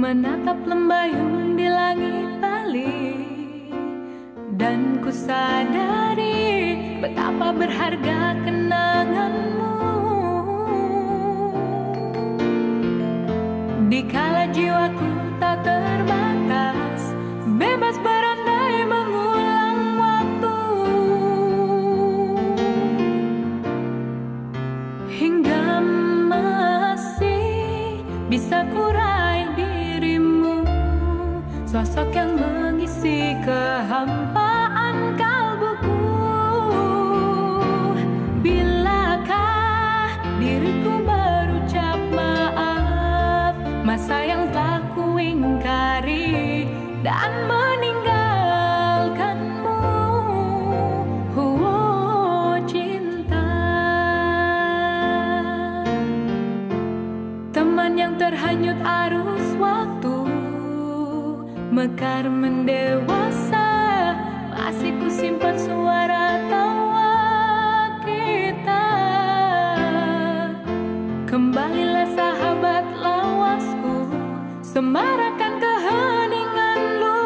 menatap lembayung di langit Bali, dan ku sadari betapa berharga kenanganmu. Dikala jiwaku tak terbatas, bebas berandai mengulang waktu, hingga masih bisa kurai dirimu, sosok yang mengisi kehampaan kalbuku. Bilakah diriku berucap maaf, masa yang tak ku ingkari dan meninggalkanmu. Oh cinta, teman yang terhanyut arus waktu, mekar mendewasa, masih ku simpan suara tawa kita. Kembalilah sahabat lawasku, semarakkan keheningan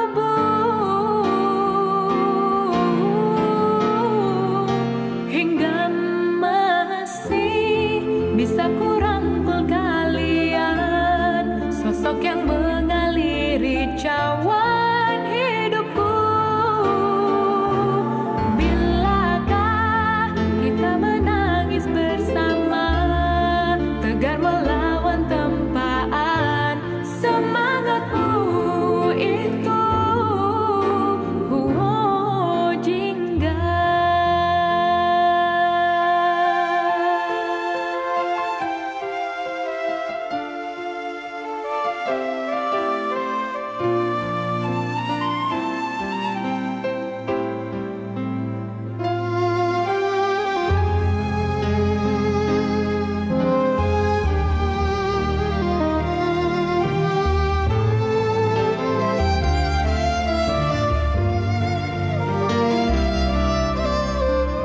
lubuk, hingga masih bisa ku rangkul kalian, sosok yang mengaliri cawan hidupku. Bilakah kita menangis bersama, tegar melawan tempaan semangatmu itu. Oh jingga,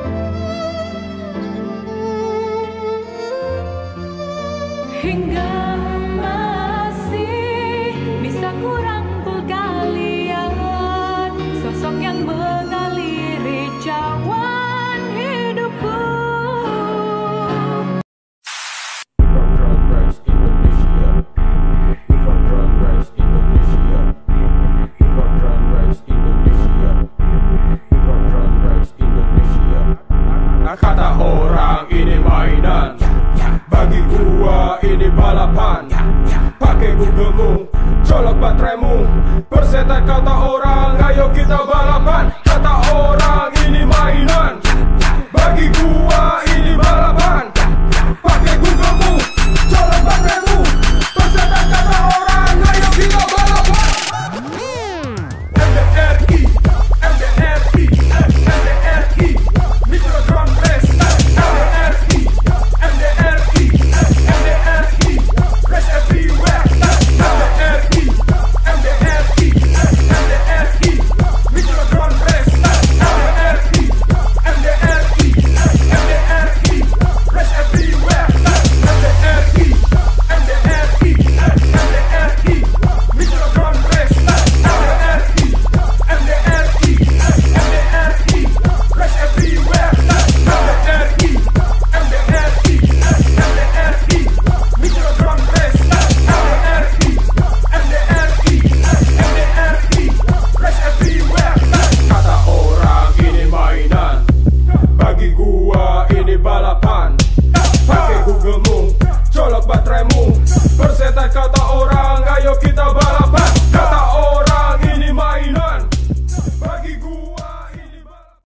hingga